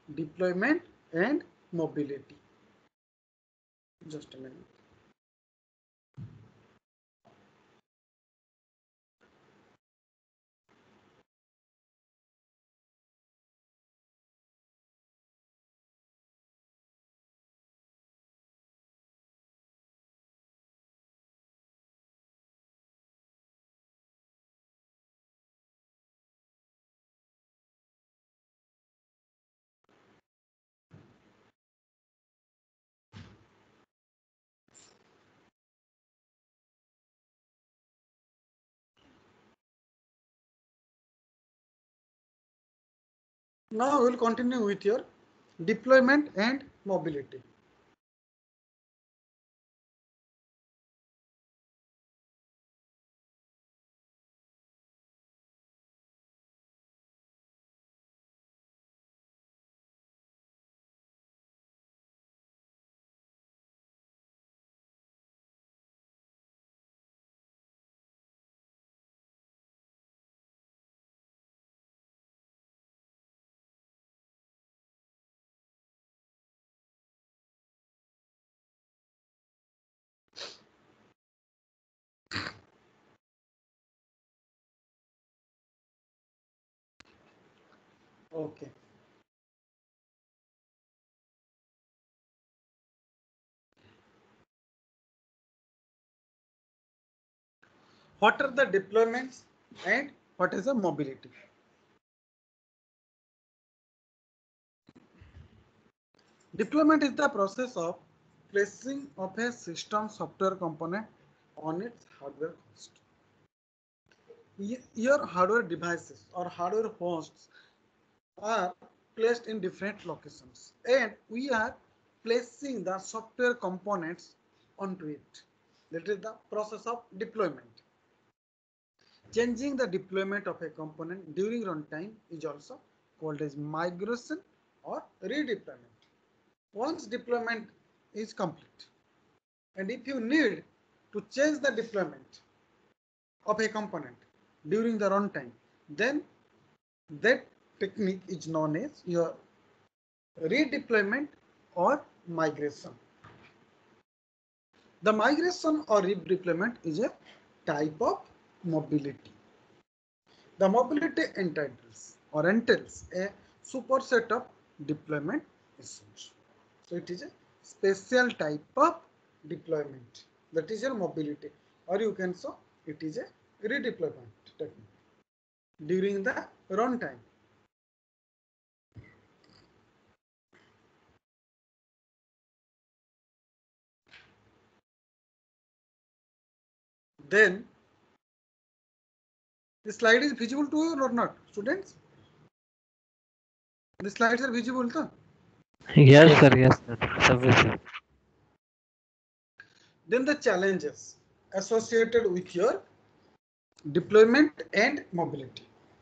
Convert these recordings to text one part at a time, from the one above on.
deployment and mobility. Just a minute. Now we will continue with your deployment and mobility. Okay. What are the deployments and what is the mobility? Deployment is the process of placing of a system software component on its hardware host. Your hardware devices or hardware hosts are placed in different locations and we are placing the software components onto it. That is the process of deployment. Changing the deployment of a component during runtime is also called as migration or redeployment. Once deployment is complete, and if you need to change the deployment of a component during the runtime, then that technique is known as your redeployment or migration. The migration or redeployment is a type of mobility. The mobility entails a superset of deployment issues. So it is a special type of deployment, that is your mobility, or you can say it is a redeployment technique during the runtime. Then the slide is visible to you or not, students? The slides are visible, huh? Yes, sir. Yes, sir. Submissive. Then the challenges associated with your deployment and mobility.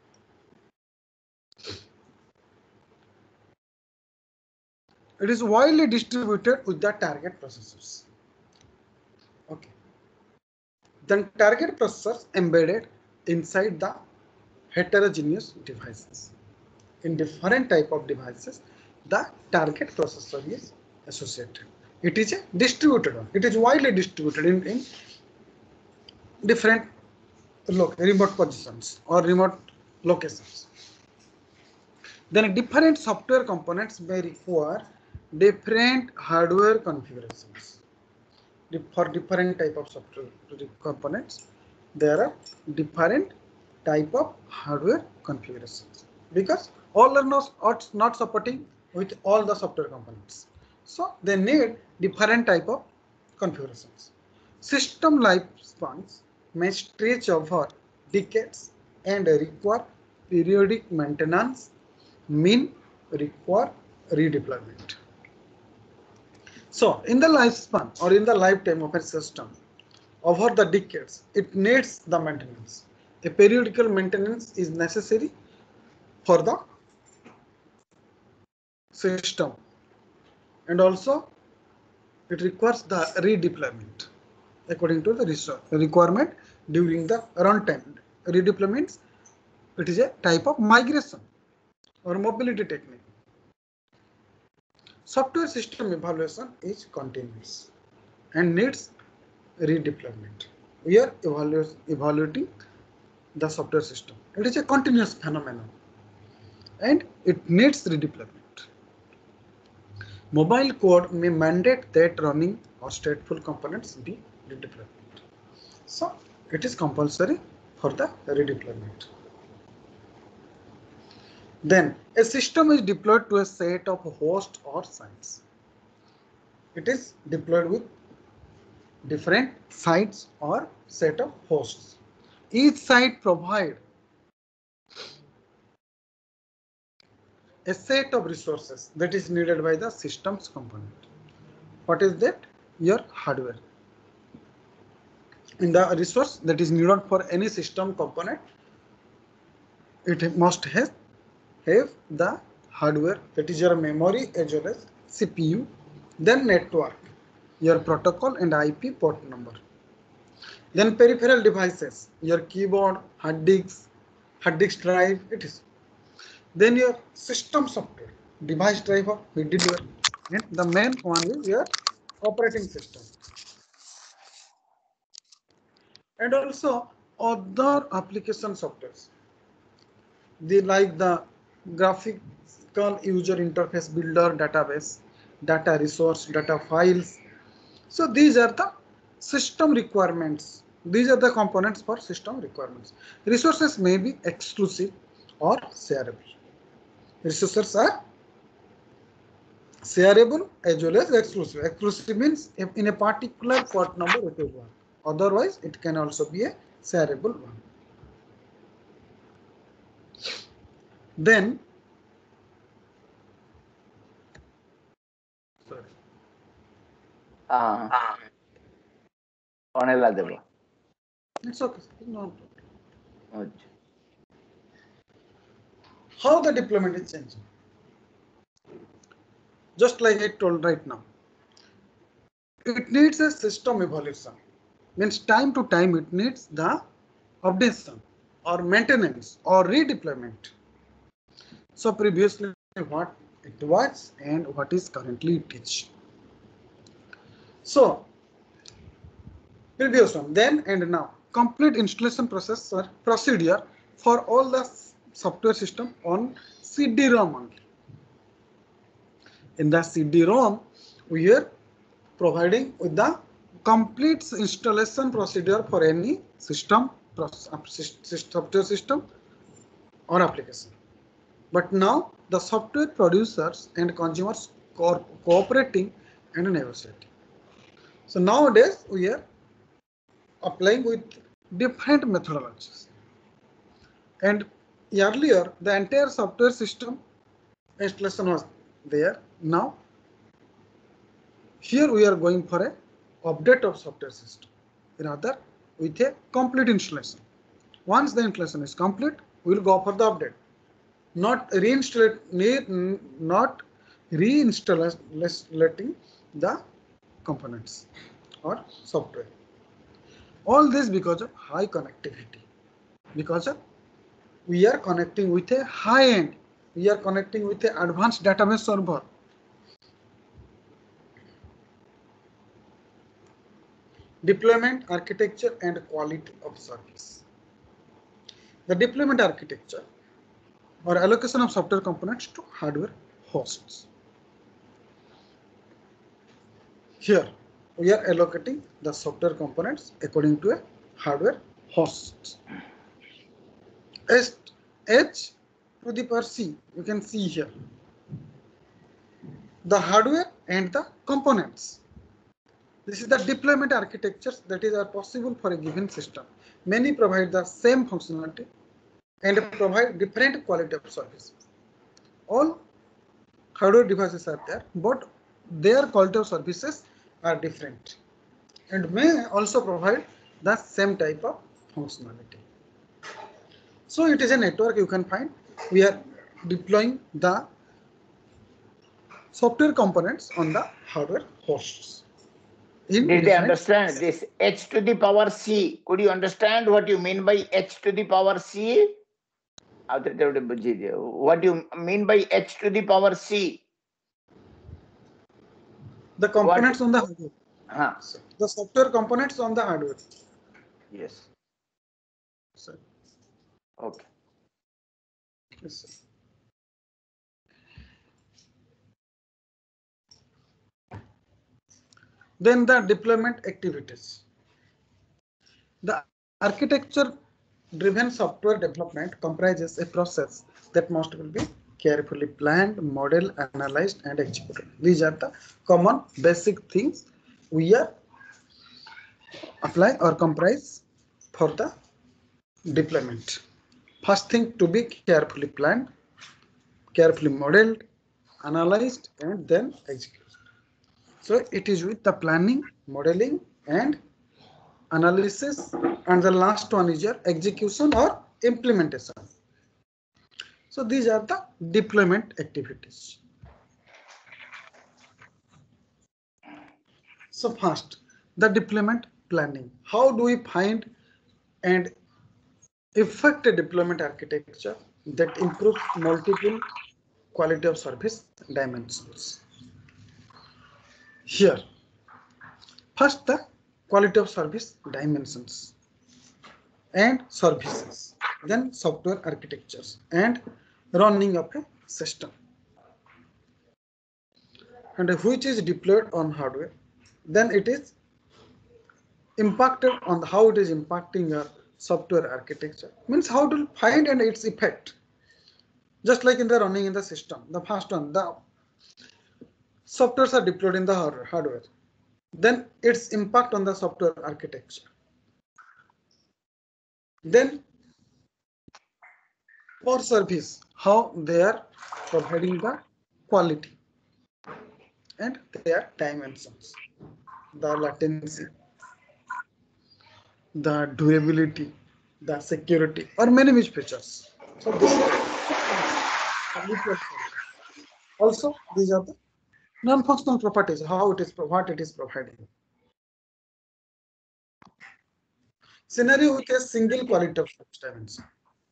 It is widely distributed with the target processors. Okay. Then target processors embedded inside the heterogeneous devices. In different type of devices, the target processor is associated. It is a distributed one. It is widely distributed in different remote positions or remote locations. Then different software components may require different hardware configurations. For different type of software components, there are different type of hardware configurations because all are not supporting with all the software components. So they need different type of configurations. System lifespans may stretch over decades and require periodic maintenance, mean require redeployment. So in the lifespan or in the lifetime of a system, over the decades, it needs the maintenance. A periodical maintenance is necessary for the system, and also it requires the redeployment according to the requirement during the runtime. Redeployments, it is a type of migration or mobility technique. Software system evaluation is continuous and needs redeployment. We are evaluating the software system. It is a continuous phenomenon and it needs redeployment. Mobile code may mandate that running or stateful components be redeployed. So it is compulsory for the redeployment. Then a system is deployed to a set of hosts or sites. It is deployed with different sites or set of hosts. Each site provides a set of resources that is needed by the system's component. What is that? Your hardware. In the resource that is needed for any system component, it must have the hardware, that is your memory as well as CPU, then network, your protocol and IP port number. Then peripheral devices, your keyboard, hard disk drive, it is. Then your system software, device driver, middleware, and the main one is your operating system. And also other application softwares. They like the graphical user interface builder, database, data resource, data files. So these are the system requirements. These are the components for system requirements. Resources may be exclusive or shareable. Resources are shareable as well as exclusive. Exclusive means if in a particular port number it will work. Otherwise, it can also be a shareable one. Then, sorry. It's okay. No. How the deployment is changing? Just like I told right now, it needs a system evolution. Means time to time it needs the updation or maintenance or redeployment. So previously what it was and what is currently it is. So previous one, then and now, complete installation process or procedure for all the software system on CD-ROM only. In the CD-ROM, we are providing with the complete installation procedure for any system, software system or application. But now the software producers and consumers cooperating and negotiating. So nowadays we are applying with different methodologies. And earlier the entire software system installation was there. Now here we are going for a update of software system, rather with a complete installation. Once the installation is complete, we will go for the update. Not reinstalling the components or software. All this because of high connectivity. Because of we are connecting with a high end. We are connecting with an advanced database server. Deployment architecture and quality of service. The deployment architecture or allocation of software components to hardware hosts. Here we are allocating the software components according to a hardware host. H to the power C, you can see here the hardware and the components. This is the deployment architectures that are possible for a given system. Many provide the same functionality and provide different quality of service. All hardware devices are there, but their quality of services are different and may also provide the same type of functionality. So it is a network you can find. We are deploying the software components on the hardware hosts. Did they understand this h to the power c? Could you understand what you mean by h to the power c? What do you mean by h to the power c? The components on the hardware. Huh. The software components on the hardware. Yes. Sir. Okay. Yes, sir. Then the deployment activities. The architecture-driven software development comprises a process that must be carefully planned, modeled, analyzed, and executed. These are the common basic things we are apply or comprise for the deployment. First thing to be carefully planned, carefully modeled, analyzed, and then executed. So it is with the planning, modeling, and analysis, and the last one is your execution or implementation. So these are the deployment activities. So first, the deployment planning. How do we find and effect a deployment architecture that improves multiple quality of service dimensions? Here, first the quality of service dimensions and services, then software architectures and running of a system, and which is deployed on hardware, then it is impacted on how it is impacting your software architecture, means how to find and its effect. Just like in the running in the system, the first one, the softwares are deployed in the hardware, then its impact on the software architecture. Then for service, how they are providing the quality and their dimensions, the latency, the durability, the security, or many which features. So this is also these are the non-functional properties, how it is what it is providing. Scenario with a single quality of service dimension.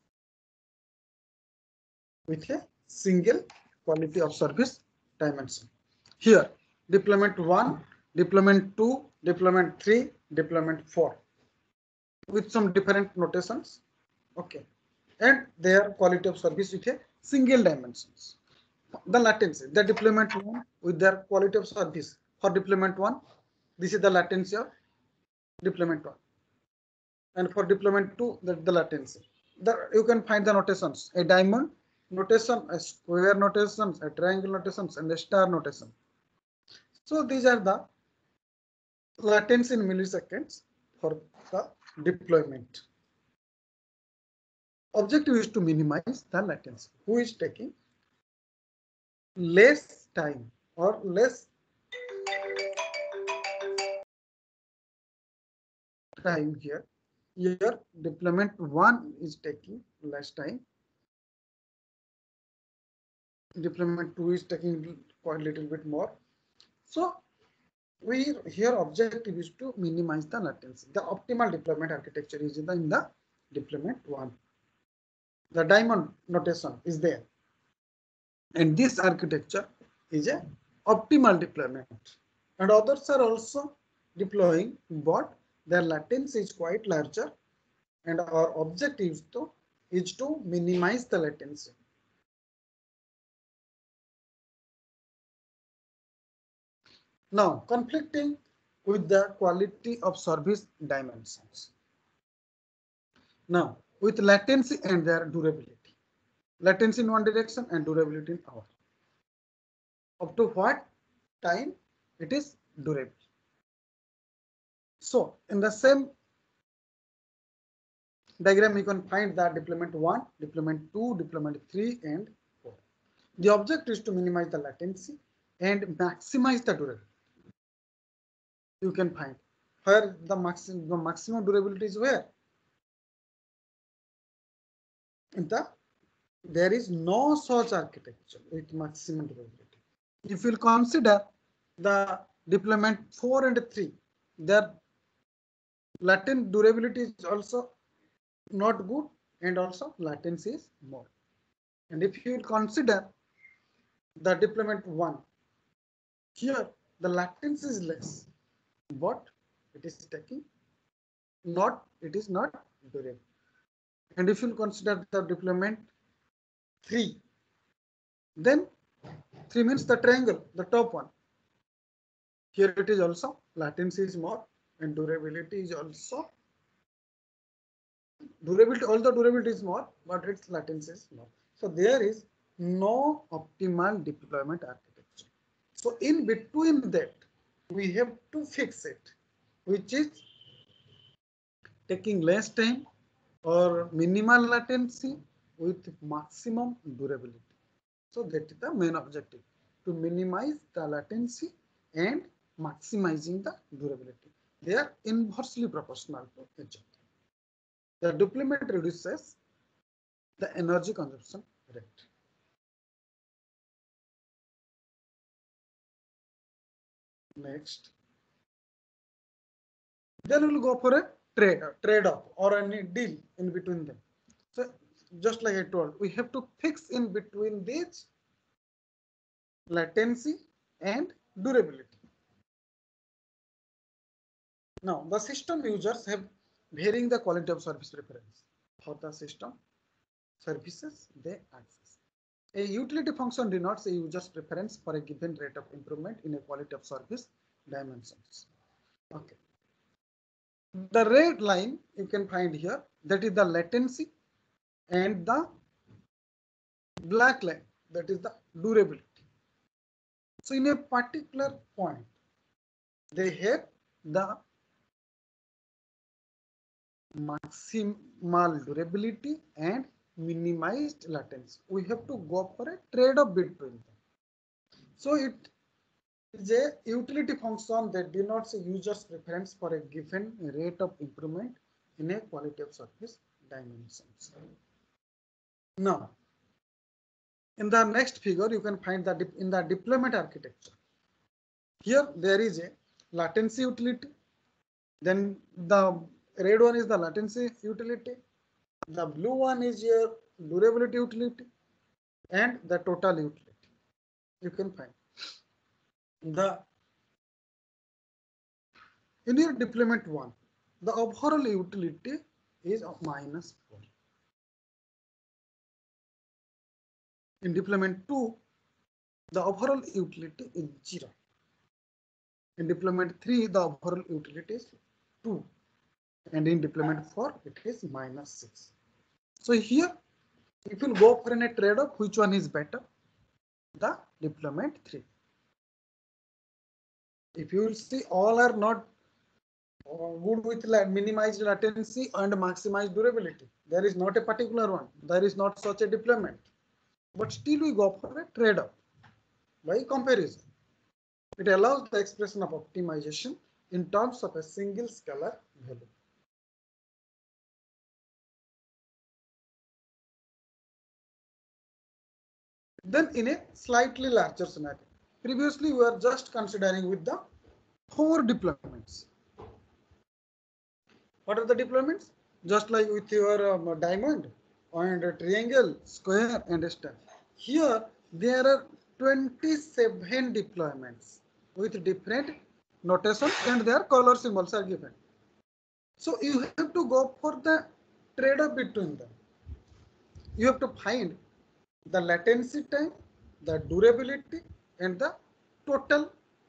With a single quality of service dimension. Here, deployment 1, deployment 2, deployment 3, deployment 4, with some different notations. Okay, and their quality of service with a single dimensions. The latency, the deployment 1 with their quality of service for deployment 1, this is the latency of deployment 1, and for deployment 2, that the latency. You can find the notations: a diamond notation, a square notation, a triangle notations, and a star notation. So these are the latency in milliseconds for the deployment. Objective is to minimize the latency. Who is taking less time or less time here. Here deployment 1 is taking less time. Deployment 2 is taking quite a little bit more. So we here objective is to minimize the latency. The optimal deployment architecture is in the deployment 1. The diamond notation is there, and this architecture is a optimal deployment. And others are also deploying, but their latency is quite larger, and our objective is to minimize the latency. Now, conflicting with the quality of service dimensions. Now, with latency and their durability. Latency in one direction and durability in other. Up to what time it is durable. So, in the same diagram, you can find that deployment 1, deployment 2, deployment 3, and 4. The objective is to minimize the latency and maximize the durability. You can find where the maximum durability is where? There is no such architecture with maximum durability. If you consider the deployment 4 and 3, their latent durability is also not good, and also latency is more. And if you consider the deployment 1, here the latency is less, but it is taking not, it is not durable. And if you consider the deployment 3, then 3 means the triangle, the top one. Here it is also latency is more and durability is also durability, although durability is more, but its latency is more. So there is no optimal deployment architecture. So in between that, we have to fix it, which is taking less time or minimal latency with maximum durability. So that is the main objective, to minimize the latency and maximizing the durability. They are inversely proportional to each other. The deployment reduces the energy consumption rate. Next, then we'll go for a trade-off or any deal in between them. So just like I told, we have to fix in between these latency and durability. Now, the system users have varying the quality of service preference for the system services they access. A utility function denotes a user's preference for a given rate of improvement in a quality of service dimensions. Okay. The red line you can find here, that is the latency, and the black line, that is the durability. So in a particular point, they have the maximal durability and minimized latency. We have to go for a trade-off between them. So it is a utility function that denotes a user's preference for a given rate of improvement in a quality of service dimensions. Now, in the next figure, you can find that in the deployment architecture, here there is a latency utility. Then the red one is the latency utility. The blue one is your durability utility, and the total utility. You can find in your deployment 1, the overall utility is of -4. In deployment 2, the overall utility is 0. In deployment 3, the overall utility is 2. And in deployment 4, it is -6. So here, if you go for a trade-off, which one is better? The deployment 3. If you will see, all are not good with minimized latency and maximized durability. There is not a particular one. There is not such a deployment. But still we go for a trade-off by comparison. It allows the expression of optimization in terms of a single scalar value. Then in a slightly larger scenario, previously we were just considering with the 4 deployments. What are the deployments? Just like with your diamond and a triangle, square and a star. Here there are 27 deployments with different notations and their color symbols are given. So you have to go for the trade-off between them. You have to find the latency time, the durability, and the total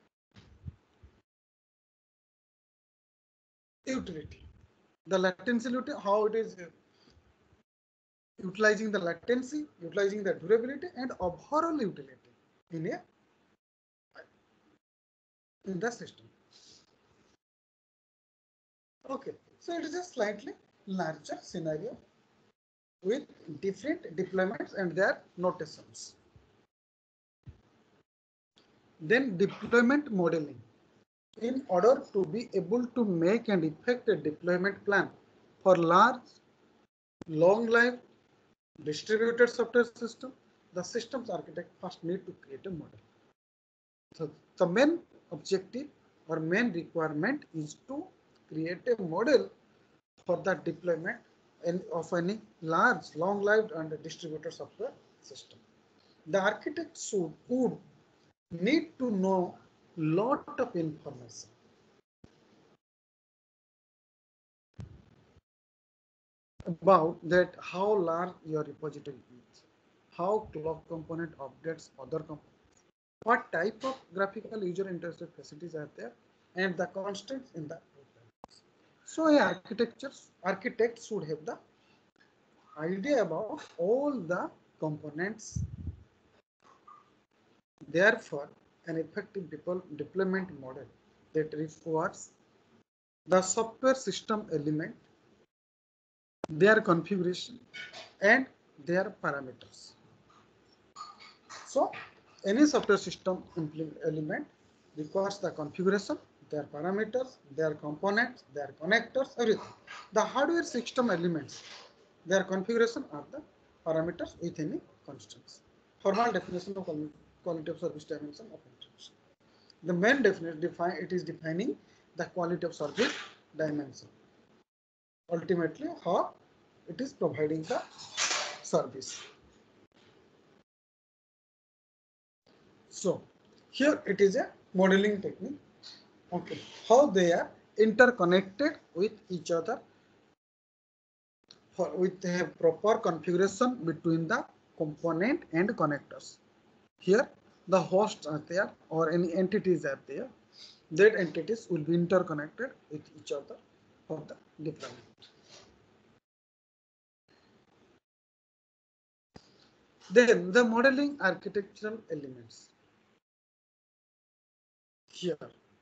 utility. The latency, how it is utilizing the latency, utilizing the durability, and overall utility in the system. Okay, so it is a slightly larger scenario with different deployments and their notations. Then deployment modeling. In order to be able to make and effect a deployment plan for large, long-lived, distributed software system, the systems architect first need to create a model. So the main objective or main requirement is to create a model for the deployment of any large, long-lived and distributed software system. The architect would need to know lot of information. About that, how large your repository is, how clock component updates other components, what type of graphical user interface facilities are there, and the constraints in the programs. So a architect should have the idea about all the components. Therefore, an effective deployment model that requires the software system element, their configuration, and their parameters. So, any software system element requires the configuration, their parameters, their components, their connectors, everything. The hardware system elements, their configuration are the parameters with any constraints. Formal definition of quality of service dimension of integration. The main definition it is defining the quality of service dimension. Ultimately, how it is providing the service. So here it is a modeling technique. Okay, how they are interconnected with each other with a proper configuration between the component and connectors. Here the hosts are there or any entities are there. That entities will be interconnected with each other for the deployment. Then the modeling architectural elements. Here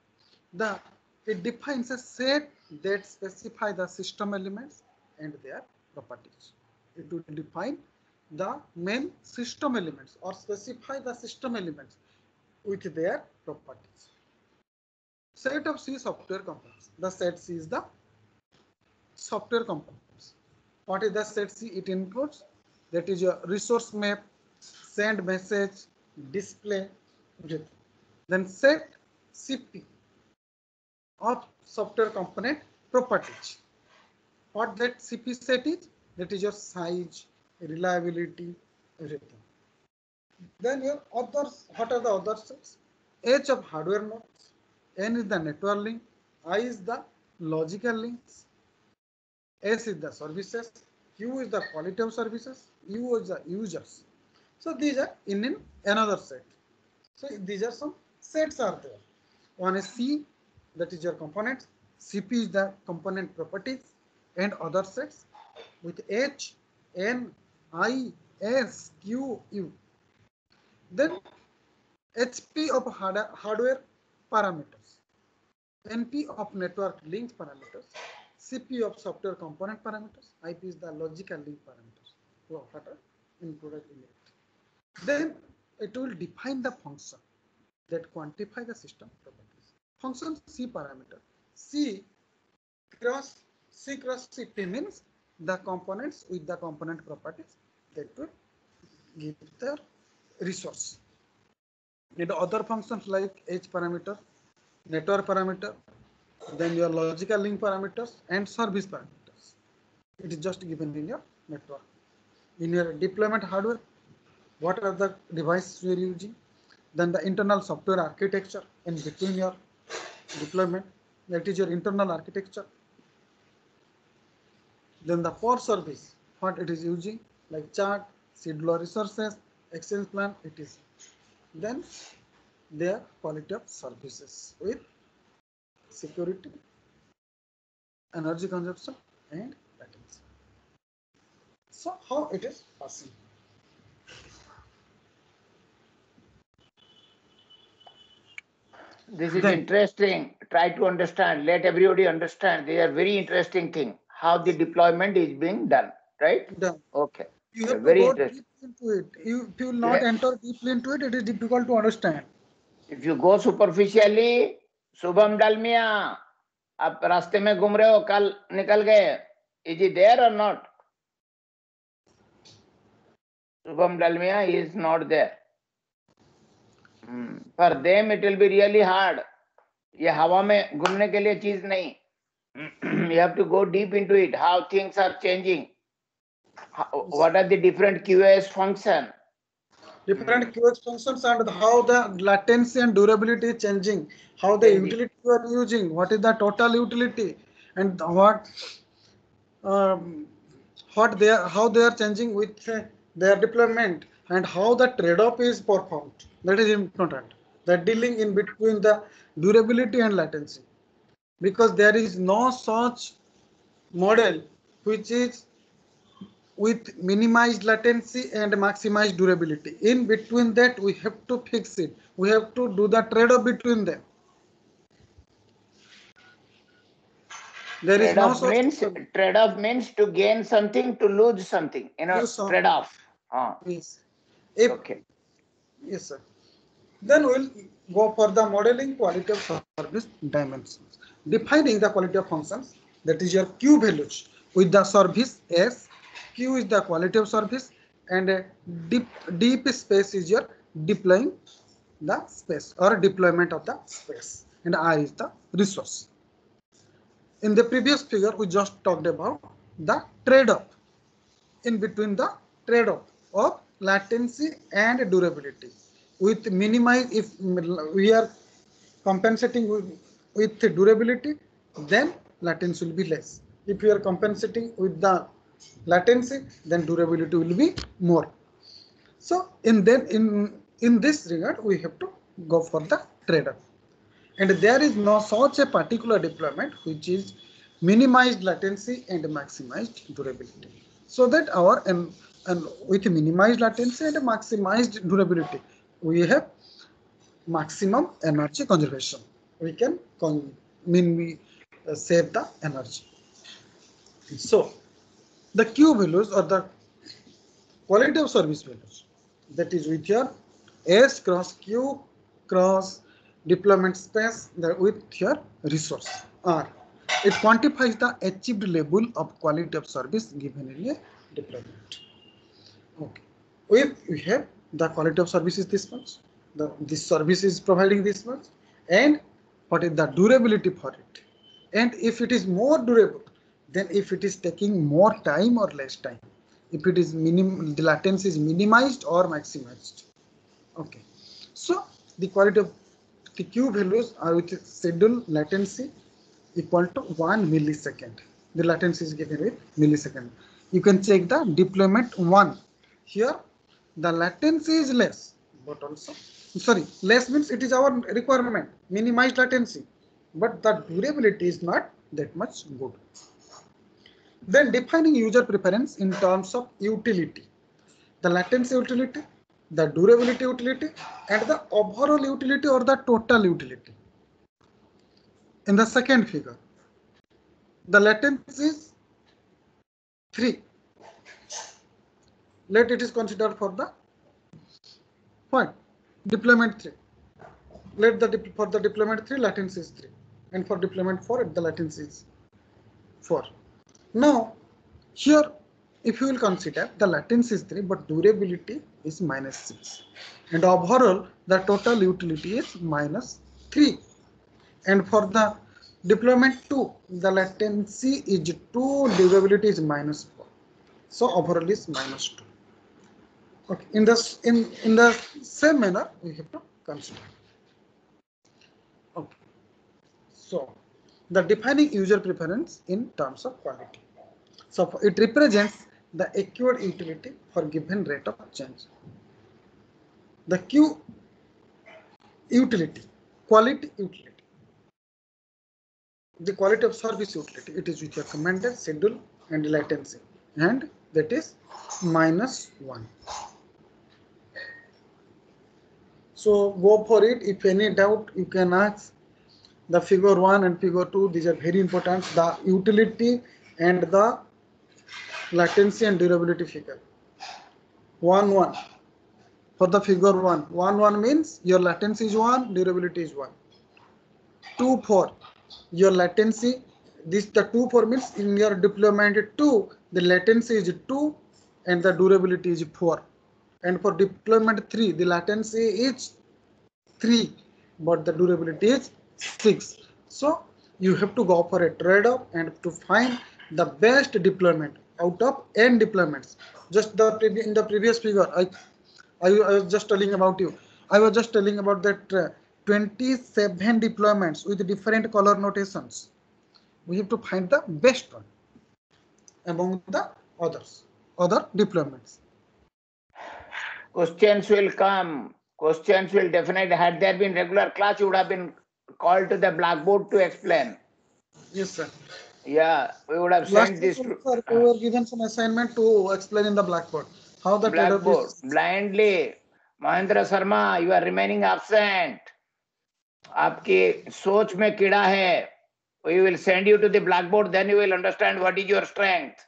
it defines a set that specify the system elements and their properties. It will define the main system elements or specify the system elements with their properties. Set of C software components. The set C is the software components. What is the set C? It includes that is your resource map, send message, display, everything. Then set CP of software component properties. What that CP set is? That is your size, reliability, everything. Then your others, what are the other sets? H of hardware nodes, N is the network link, I is the logical links, S is the services, Q is the quality of services, U is the users. So these are in another set. So these are some sets are there. One is C, that is your components. CP is the component properties and other sets with H, N, I, S, Q, U. Then HP of hardware parameters, NP of network link parameters, CP of software component parameters, IP is the logical link parameters. What are included in it. Then it will define the function that quantify the system properties. Function C parameter. C cross CP means the components with the component properties that will give the resource. And other functions like H parameter, network parameter, then your logical link parameters and service parameters. It is just given in your network. In your deployment hardware, what are the devices you are using? Then the internal software architecture in between your deployment, that is your internal architecture. Then the core service, what it is using, like chart, scheduler resources, exchange plan, it is. Then their quality of services with security, energy consumption, and latency. So how it is passing? This is interesting. Try to understand. Let everybody understand. They are very interesting thing. How the deployment is being done, right? Done. Okay. You have Very to go interesting. deep into it. If you will not enter deeply into it, it is difficult to understand. If you go superficially, Shubham Dalmia, आप रास्ते में घूम रहे हो, कल निकल गए. Is he there or not? Shubham Dalmia is not there. For them it will be really hard. ये हवा में घूमने के लिए चीज नहीं. You have to go deep into it. How things are changing. What are the different QoS function? different QoS functions and how the latency and durability is changing, how the utility you are using, what is the total utility, and um, how they are changing with their deployment, and how the trade-off is performed. That is important. The dealing in between the durability and latency, because there is no such model which is with minimized latency and maximized durability. In between that, we have to fix it. We have to do the trade-off between them. There is no such trade-off means to gain something, to lose something. You know, trade-off. Yes. Okay. Yes, sir. Then we'll go for the modeling quality of service dimensions. Defining the quality of functions, that is your Q values with the service S. Q is the quality of service, and deep space is your deploying the space or deployment of the space, and R is the resource. In the previous figure, we just talked about the trade-off. In between the trade-off of latency and durability. With minimize, if we are compensating with durability, then latency will be less. If we are compensating with the latency, then durability will be more. So in this regard, we have to go for the trade-off. And there is no such a particular deployment which is minimized latency and maximized durability. So that and with minimized latency and maximized durability, we have maximum energy conservation. We can save the energy. So the Q values or the quality of service values, that is with your S cross Q cross deployment space with your resource R. It quantifies the achieved level of quality of service given in a deployment. Okay. If we have the quality of service is this much, this service is providing this much, and what is the durability for it? And if it is more durable, then if it is taking more time or less time, if it is the latency is minimized or maximized. Okay. So the quality of the Q values are with schedule latency equal to 1 millisecond. The latency is given with millisecond. You can check the deployment 1. Here the latency is less, but also less means it is our requirement, minimized latency, but the durability is not that much good. Then defining user preference in terms of utility, the latency utility, the durability utility, and the overall utility or the total utility. In the second figure, the latency is 3. Let it is considered for the what? Deployment 3. Let for the deployment 3 latency is 3, and for deployment 4 the latency is 4. Now here, if you will consider the latency is 3 but durability is -6, and overall the total utility is -3, and for the deployment 2 the latency is 2, durability is -4, so overall is -2. Okay, in the same manner we have to consider. Okay, so the defining user preference in terms of quality. So it represents the acquired utility for given rate of change. The Q utility, quality utility, the quality of service utility, it is with your commanded schedule and latency, and that is -1. So go for it. If any doubt, you can ask. The figure 1 and figure 2, these are very important. The utility and the latency and durability figure. 1 for the figure 1 means your latency is 1, durability is 1. 2 your latency, the 2 means in your deployment 2 the latency is 2 and the durability is 4, and for deployment 3 the latency is 3 but the durability is 6. So you have to go for a trade-off and to find the best deployment out of n deployments. Just in the previous figure I was just telling about you. I was just telling about that 27 deployments with different color notations. We have to find the best one among the other deployments. Questions will come. Questions will definitely. Had there been regular class, you would have been called to the blackboard to explain. Yes, sir. Yeah, we would have Last sent week this to also, we were given some assignment to explain in the blackboard how the trade-off blackboard is. blindly. Mahendra Sharma, you are remaining absent. आपकी सोच में कीड़ा है. We will send you to the blackboard, then you will understand what is your strength.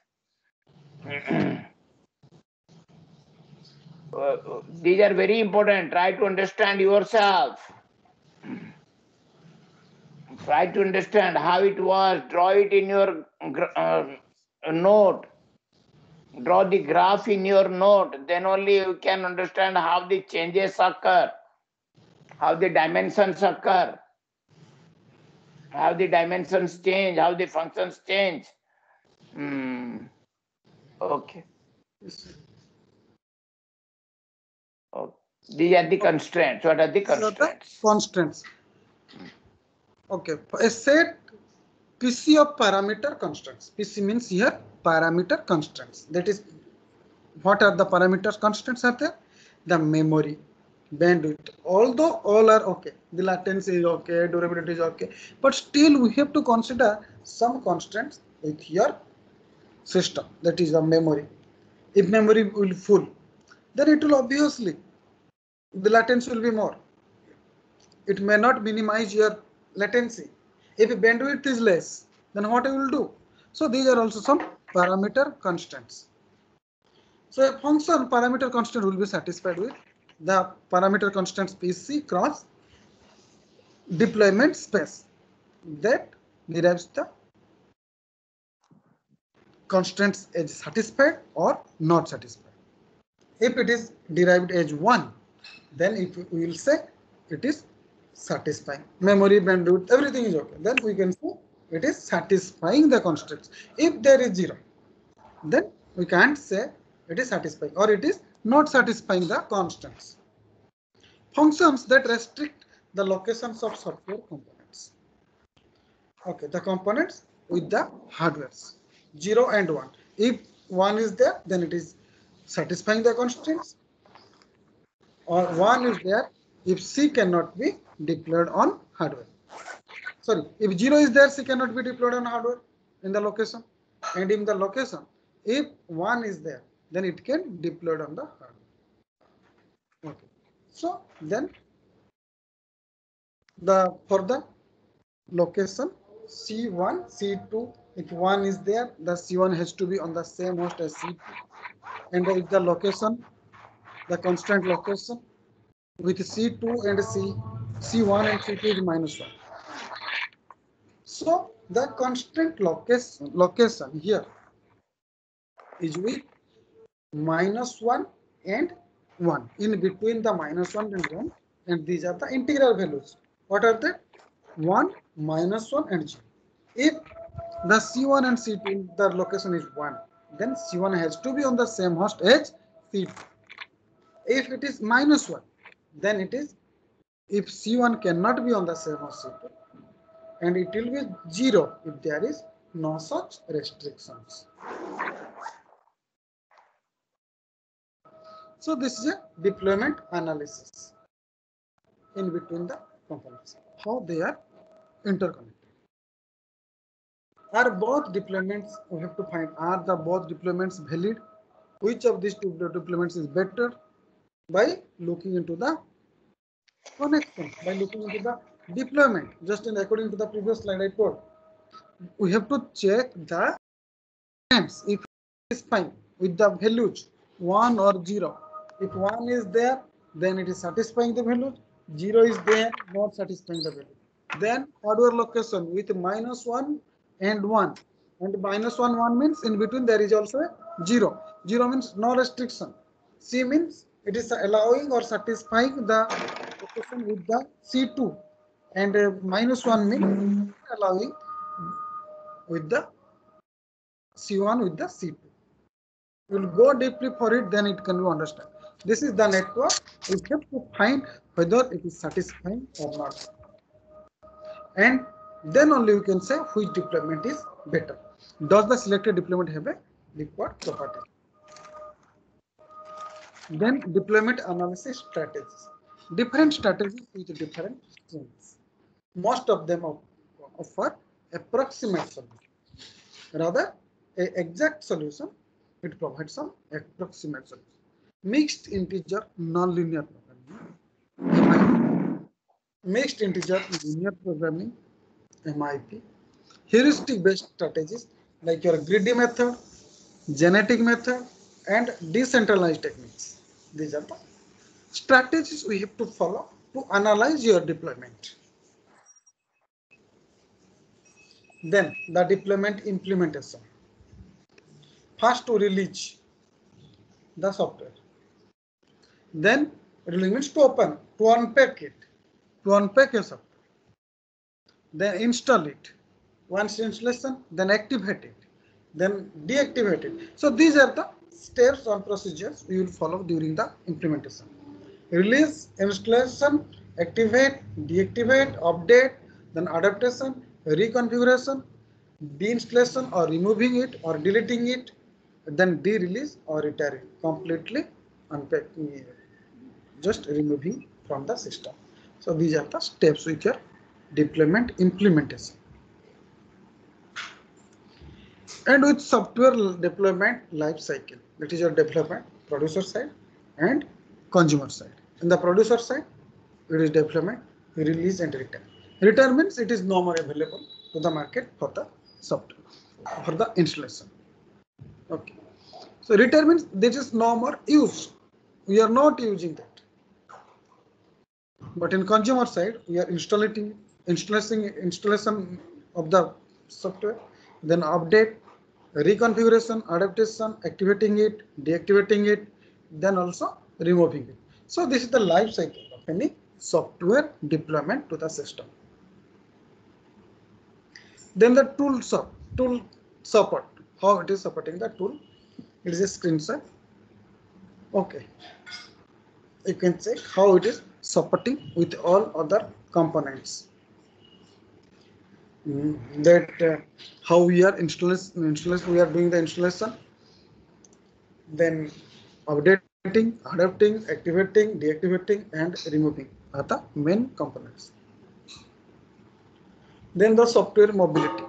These are very important. Try to understand yourself. Try to understand how it was. Draw it in your note. Draw the graph in your note. Then only you can understand how the changes occur, how the dimensions occur, how the dimensions change, how the functions change. Okay. Okay. These are the constraints. What are the constraints? Constraints. Okay. A set PC of parameter constraints. PC means here parameter constraints. That is, what are the parameter constraints are there? The memory, bandwidth. Although all are okay, the latency is okay, durability is okay, but still we have to consider some constraints with your system. That is the memory. If memory will full, then it will obviously the latency will be more. It may not minimize your latency. If bandwidth is less, then what I will do? So these are also some parameter constraints. So a function parameter constant will be satisfied with the parameter constants PC cross deployment space that derives the constraints as satisfied or not satisfied. If it is derived as 1, then if we will say it is satisfying. Memory, bandwidth, everything is okay. Then we can say it is satisfying the constraints. If there is 0, then we can't say it is satisfying or it is not satisfying the constants. Functions that restrict the locations of software components. Okay, the components with the hardwares 0 and 1. If 1 is there, then it is satisfying the constraints, or 1 is there if C cannot be deployed on hardware. Sorry, if 0 is there, C cannot be deployed on hardware in the location, and in the location, if 1 is there, then it can deployed on the hardware. Okay, so then for the location C1, C2, if 1 is there, the C1 has to be on the same host as C2, and if the location, the constant location with C2 and C1 and C2 is -1. So the constant location here is with -1 and 1. In between the -1 and 1, and these are the integral values. What are they? 1, -1 and 0. If the C1 and C2, the location is 1, then C1 has to be on the same host as C2. If it is -1, then it is, if C1 cannot be on the same host C2, and it will be 0 if there is no such restrictions. So this is a deployment analysis in between the components, how they are interconnected. Are both deployments, we have to find, are the both deployments valid? Which of these two deployments is better? By looking into the connection, by looking into the deployment, just in according to the previous slide I told. We have to check the times if it is fine with the values 1 or 0. If 1 is there, then it is satisfying the value. 0 is there, not satisfying the value. Then hardware location with -1 and 1. And -1, 1 means in between there is also a 0. 0 means no restriction. C means it is allowing or satisfying the location with the C2. And -1 means allowing with the C1 with the C2. You will go deeply for it, then it can be understood. This is the network. We have to find whether it is satisfying or not. And then only we can say which deployment is better. Does the selected deployment have a required property? Then deployment analysis strategies. Different strategies with different strengths. Most of them offer approximate solution. Rather, an exact solution, it provides some approximate solution. Mixed integer nonlinear programming, mixed integer linear programming, MIP, heuristic based strategies like your greedy method, genetic method, and decentralized techniques. These are the strategies we have to follow to analyze your deployment. Then the deployment implementation. First to release the software. Then release means to open, to unpack it, to unpack your software. Then install it. Once installation, then activate it, then deactivate it. So these are the steps or procedures we will follow during the implementation. Release, installation, activate, deactivate, update, then adaptation, reconfiguration, deinstallation or removing it or deleting it, then de-release or retire it, completely unpacking, just removing from the system. So these are the steps with your deployment implementation. And with software deployment life cycle, that is your development, producer side and consumer side. In the producer side, it is deployment, release and return. Return means it is no more available to the market for the software, for the installation. Okay. So return means this is no more use. We are not using that. But in consumer side, we are installation of the software, then update, reconfiguration, adaptation, activating it, deactivating it, then also removing it. So this is the life cycle of any software deployment to the system. Then the tool support, how it is supporting the tool. It is a screenshot. Okay. You can check how it is supporting with all other components. That how we are installation, we are doing the installation, then updating, adapting, activating, deactivating, and removing are the main components. Then the software mobility.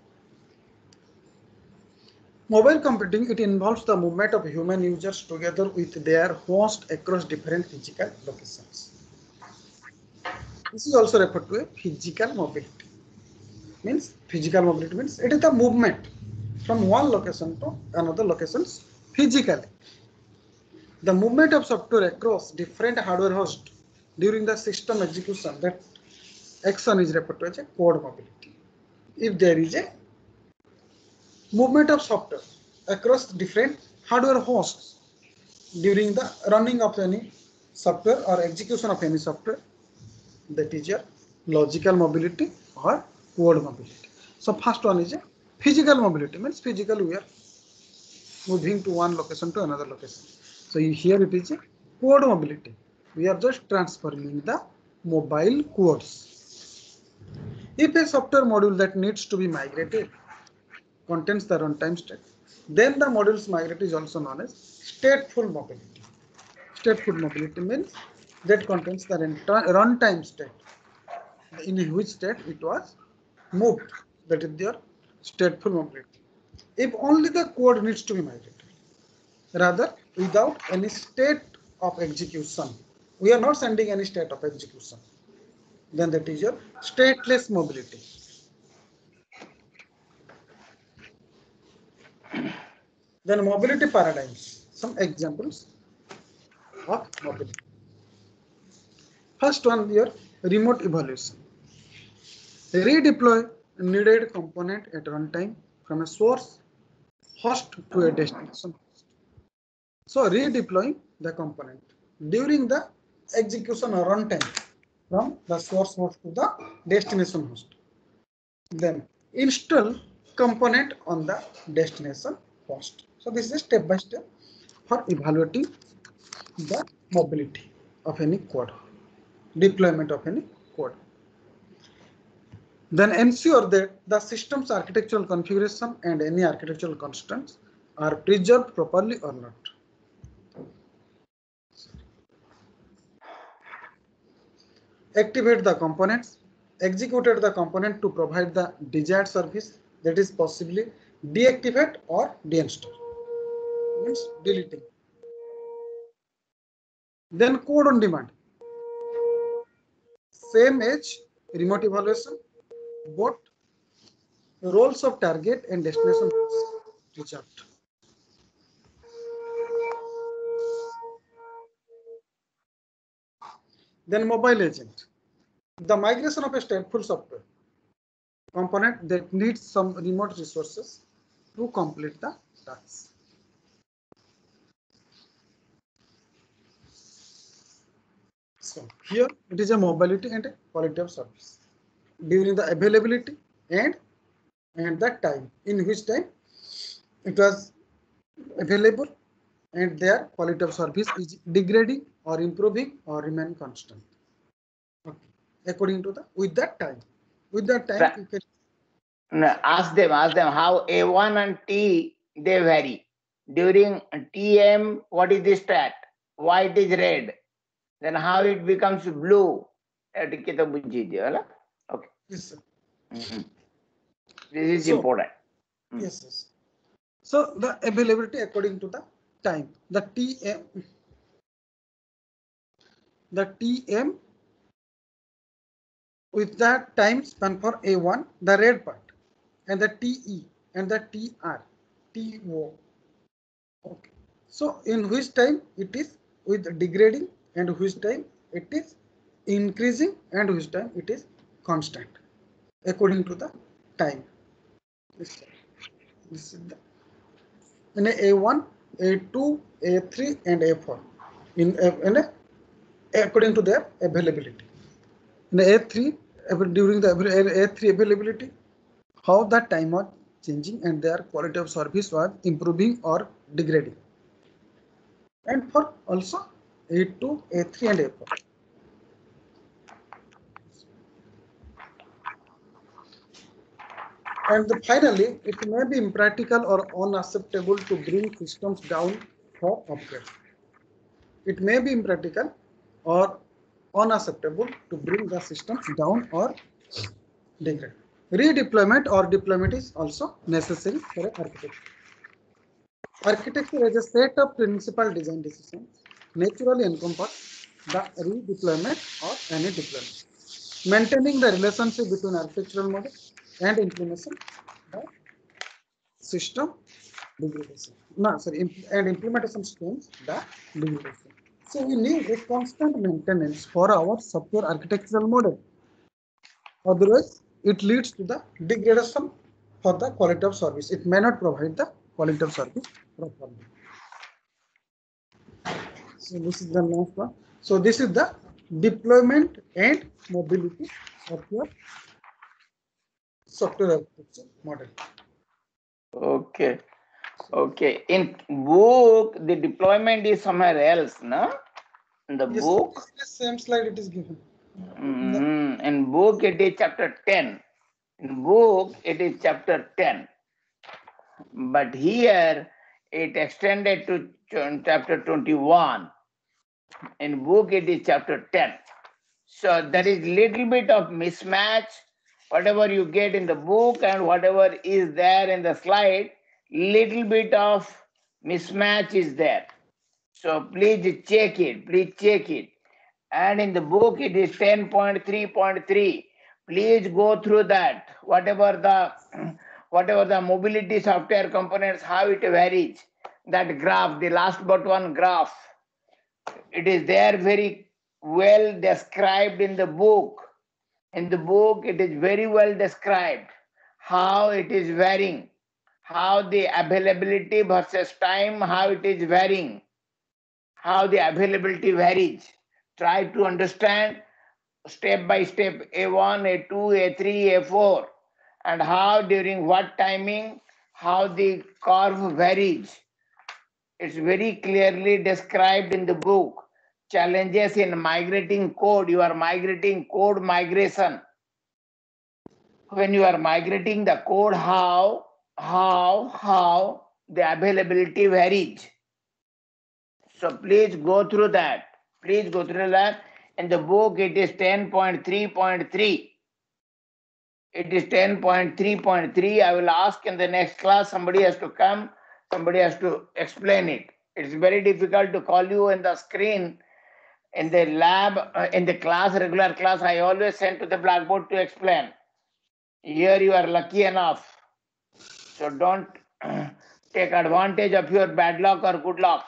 Mobile computing, it involves the movement of human users together with their host across different physical locations. This is also referred to a physical mobility. Means physical mobility means it is the movement from one location to another locations physically. The movement of software across different hardware hosts during the system execution, that action is referred to as a code mobility. If there is a movement of software across different hardware hosts during the running of any software or execution of any software, that is your logical mobility or code mobility. So first one is a physical mobility, means physically we are moving to one location to another location. So here it is a code mobility. We are just transferring the mobile codes. If a software module that needs to be migrated contains the runtime state, then the module's migrate is also known as stateful mobility. Stateful mobility means that contains the runtime state, in which state it was moved. That is their stateful mobility. If only the code needs to be migrated, rather without any state of execution, we are not sending any state of execution, then that is your stateless mobility. Then mobility paradigms, some examples of mobility. First one here, remote evaluation. Redeploy needed component at runtime from a source host to a destination host. So redeploying the component during the execution or runtime from the source host to the destination host. Then install component on the destination host. So this is step by step for evaluating the mobility of any code, deployment of any code. Then ensure that the system's architectural configuration and any architectural constraints are preserved properly or not. Activate the components, executed the component to provide the desired service, that is possibly deactivate or deinstall, means deleting. Then code on demand, same as remote evaluation, both roles of target and destination result. Then mobile agent, the migration of a stateful software component that needs some remote resources to complete the task. So here it is a mobility and a quality of service during the availability and that time, in which time it was available, and their quality of service is degrading or improving or remain constant. Okay. According to the with that time you can Ask them how A1 and T they vary. During TM, what is the stat? Why it is red? Then how it becomes blue? Okay. yes, sir. This is important. Yes, yes. So the availability according to the time, the TM with the time span for A1, the red part, and the TE and the TR, TO. Okay. So in which time it is with degrading and which time it is increasing and which time it is constant according to the time. This is the in A1, A2, A3 and A4 according to their availability. In A3 during the A3 availability, how the time was changing and their quality of service was improving or degrading. And for also A2, A3 and A4. And finally, it may be impractical or unacceptable to bring systems down for upgrade. It may be impractical or unacceptable to bring the systems down or degrade. Redeployment or deployment is also necessary for architecture. Architecture as a set of principal design decisions naturally encompass the redeployment or any deployment. Maintaining the relationship between architectural model and implementation, the system degradation. And implementation streams the degradation. So we need a constant maintenance for our software architectural model. Otherwise, it leads to the degradation for the quality of service. It may not provide the quality of service properly. So this is the last one. So this is the deployment and mobility of your software architecture model. Okay. Okay. In book, the deployment is somewhere else, no? In the Yes, book. this is the same slide it is given. In book, it is chapter 10. In book, it is chapter 10. But here, it extended to chapter 21. In book, it is chapter 10. So there is little bit of mismatch. Whatever you get in the book and whatever is there in the slide, little bit of mismatch is there. So please check it. Please check it. And in the book, it is 10.3.3. Please go through that. Whatever the mobility software components, how it varies. That graph, the last but one graph, it is there very well described in the book. In the book, it is very well described how it is varying, how the availability versus time, how it is varying, how the availability varies. Try to understand step by step A1, A2, A3, A4, and how during what timing, how the curve varies. It's very clearly described in the book. Challenges in migrating code. You are migrating code migration. When you are migrating the code, how the availability varies. So please go through that. Please go through that. In the book, it is 10.3.3. It is 10.3.3. I will ask in the next class, somebody has to come, somebody has to explain it. It's very difficult to call you in the screen. In the lab, in the class, regular class, I always send to the blackboard to explain. Here you are lucky enough. So don't take advantage of your bad luck or good luck.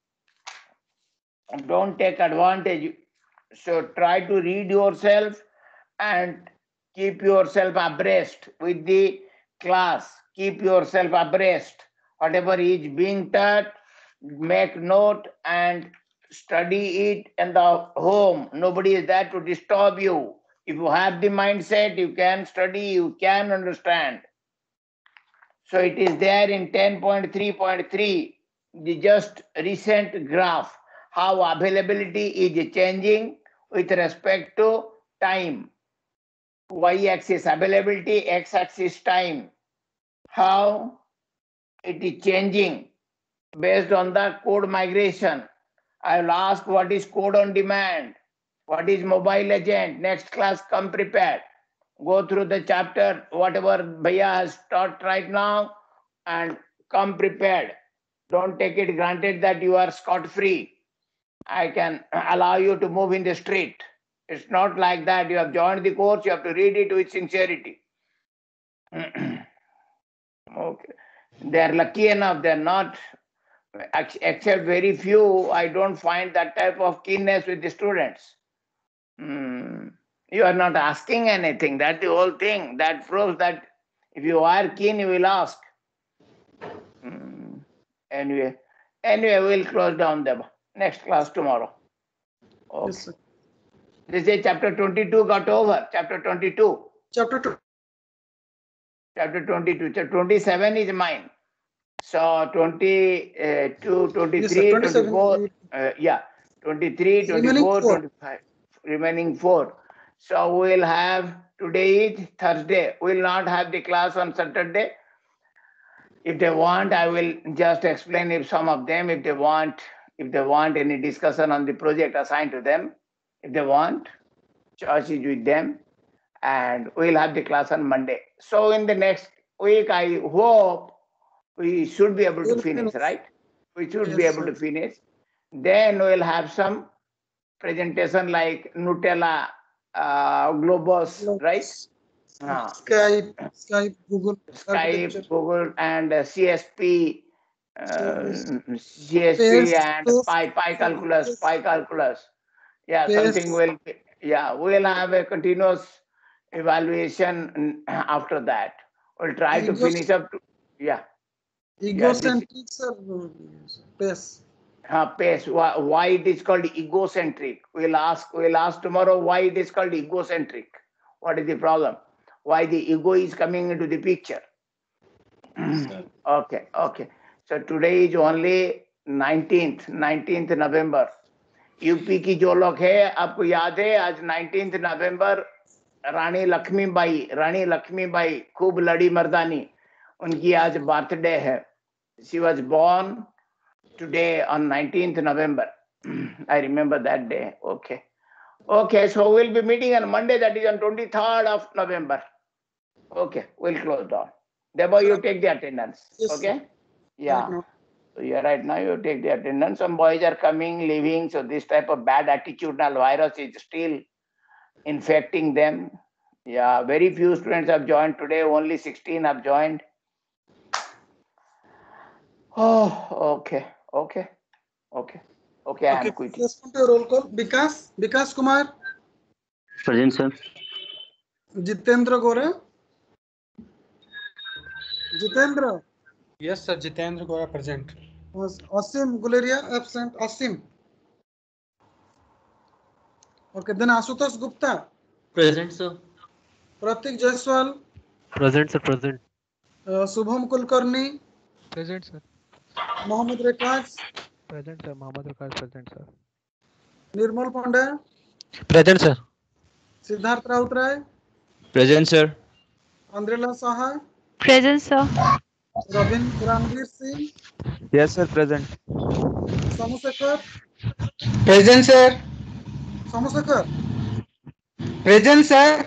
Don't take advantage. So try to read yourself and keep yourself abreast with the class. Keep yourself abreast. Whatever is being taught, make note and study it in the home. Nobody is there to disturb you. If you have the mindset, you can study, you can understand. So it is there in 10.3.3, the just recent graph, how availability is changing with respect to time. Y-axis availability, X-axis time. How it is changing based on the code migration. I will ask what is code on demand, what is mobile agent. Next class, come prepared. Go through the chapter, whatever Bhaiya has taught right now, and come prepared. Don't take it granted that you are scot-free. I can allow you to move in the street. It's not like that. You have joined the course, you have to read it with sincerity. Okay. They're lucky enough, they're not, except very few, I don't find that type of keenness with the students. You are not asking anything. That's the whole thing. That proves that if you are keen, you will ask. Anyway, we'll close down the next class tomorrow. Okay. Yes, sir. This is chapter 22 got over. Chapter 22. Chapter 2. Chapter 22. Chapter 27 is mine. So 22, 23, Yes, sir. 27. 24. 23, 24, Remaining 4. 25. Remaining 4. So we'll have, today is Thursday. We'll not have the class on Saturday. If they want, I will just explain if some of them, if they want any discussion on the project assigned to them, if they want, choice is with them, and we'll have the class on Monday. So in the next week, I hope we should be able to finish, right? We should be able to finish. Then we'll have some presentation like Nutella, Globus, right? Skype, Google, and CSP, CSP and Pi calculus. Yeah, something will. Yeah, we'll have a continuous evaluation after that. We'll try to finish up. Egocentric, sir. Pace. Pace. Why it is called egocentric? We'll ask tomorrow why it is called egocentric. What is the problem? Why the ego is coming into the picture? Okay. So today is only 19th November. UP की जो लोग है, आपको याद है आज 19th November, रानी लक्ष्मीबाई खूब लड़ी मर्दानी, उनकी आज बर्थडे है. She was born today on 19th November. I remember that day. Okay, so we'll be meeting on Monday, that is on 23rd of November. Okay, we'll close down. Debo, you take the attendance. Okay? Yeah. Right now you take the attendance. Some boys are coming, leaving. So this type of bad attitudinal virus is still infecting them. Yeah, very few students have joined today. Only 16 have joined. Oh, okay. I am quitting. Let's put a roll call. Vikas Kumar. Present, sir. Jitendra Gore. Jitendra. Yes, sir. Jitendra Gora present. Asim Guleria absent. Asim. Okay, then Asutosh Gupta. Present, sir. Pratik Jaiswal. Present, sir. Present. Subham Kulkarni. Present, sir. Mohammad Rekaz, Present, sir. Mohammad Rukar present, sir. Nirmal Pandey, Present, sir. Siddharth Rautray, Present, sir. Andrela Saha, Present, sir. Ranveer Singh, Yes, sir. Present. Samusakar, Present, sir. Samusakar. Present, sir.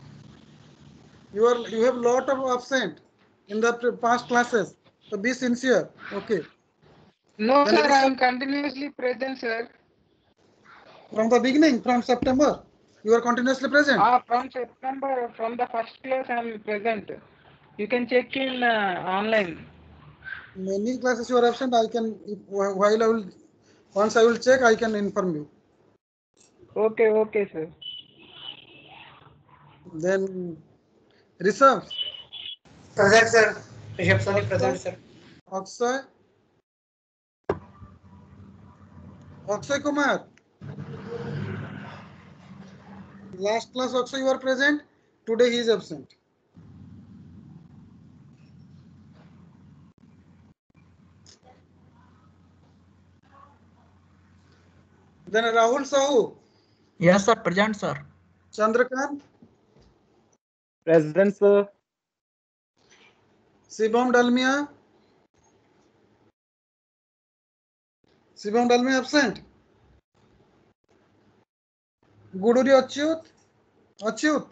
You have lot of absent in the past classes. So be sincere. Okay. No, Then sir, it is I am continuously present, sir. from the beginning, from September, you are continuously present. From September, from the first class, I am present. You can check in online. Many classes you are absent. I can, while I will, once I will check, I can inform you. Okay, sir. Then Rishabh, Present, sir. Rishabh Soni, present, sir. Akshay, Akshay Kumar. Last class Akshay you are present. Today he is absent. Then Rahul Sahu, Yes, sir. Present, sir. Chandrakant, Present, sir. Shibam Dalmia. Shibam Dalmia absent. Guduri Achyut. Achyut.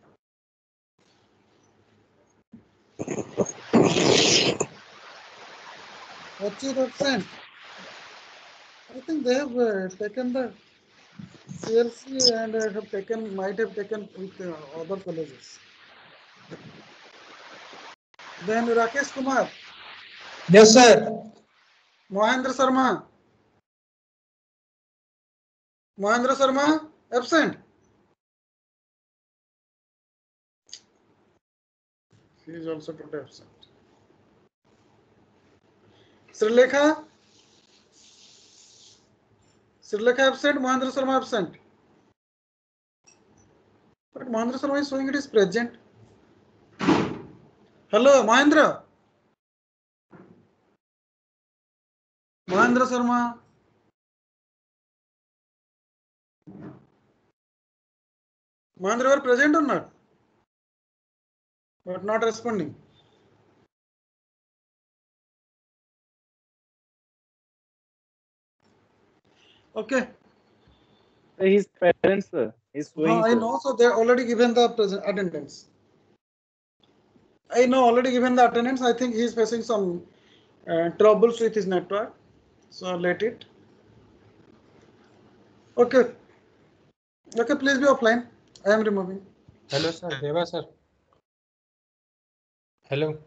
Achyut absent. I think they have taken the CLC and might have taken with other colleges. Then Rakesh Kumar, Yes, sir. Mohendra Sharma absent. He is also today absent. Srilekha absent. Mohendra Sharma absent. But Mohendra Sharma is showing it is present. Hello, Mohendra. Mohendra Sharma. Mohendra, you are present or not? But not responding. Okay. He's present, sir. He's showing. I know. So they already given the present attendance. I know already given the attendance. I think he is facing some troubles with his network. So let it. Okay. Okay, please be offline. I am removing. Hello, sir. Deva, sir. Hello.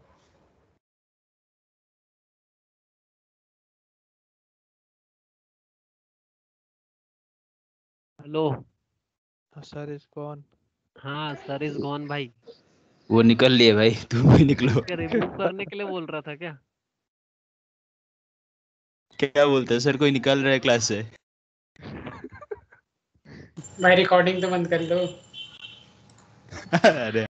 Hello. Sir is gone. हाँ sir is gone भाई. वो निकल लिए भाई, तुम भी निकलो. Remove करने के लिए बोल रहा था क्या? क्या बोलते हैं सर, कोई निकल रहा है क्लास से? भाई रिकॉर्डिंग तो बंद कर लो. अरे